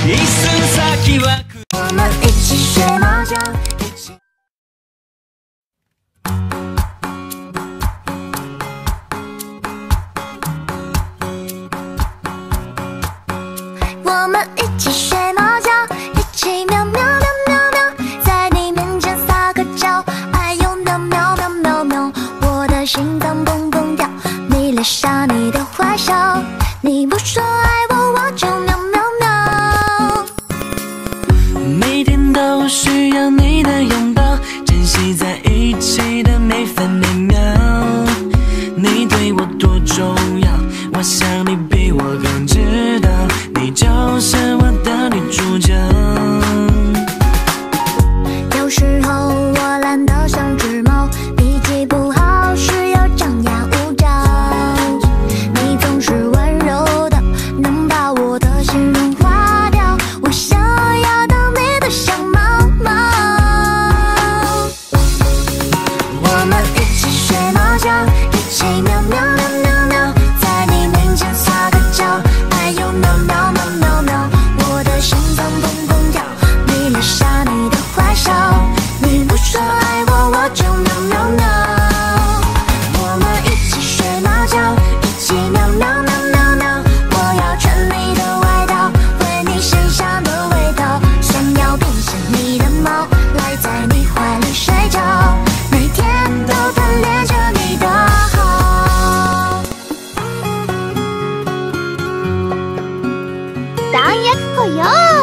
我们一起学猫叫，一起。我们一起学猫叫，一起喵喵喵喵喵，在你面前撒个娇，哎呦喵喵喵喵喵，我的心脏蹦蹦跳，你留下你的坏笑，你不说爱我，我就喵喵喵。 每天都需要你的拥抱，珍惜在一起的每分每秒。你对我多重要，我想你比我更知道，你就是我的女主角。 有时候我懒得像只猫，脾气不好时又张牙舞爪，你总是温柔的，能把我的心融化掉，我想要当你的小猫猫。我们一起学猫叫，一起喵喵喵喵喵，在你面前撒个娇，哎呦喵喵喵喵喵，我的心脏蹦蹦跳，你留下你的坏笑，你不说爱我，我就喵喵喵。我们一起学猫叫，一起喵喵喵喵喵，我要穿你的外套，闻你身上的味道，想要变成你的猫，赖在你怀里睡觉，每天都贪恋着你的好。 ダイエットよ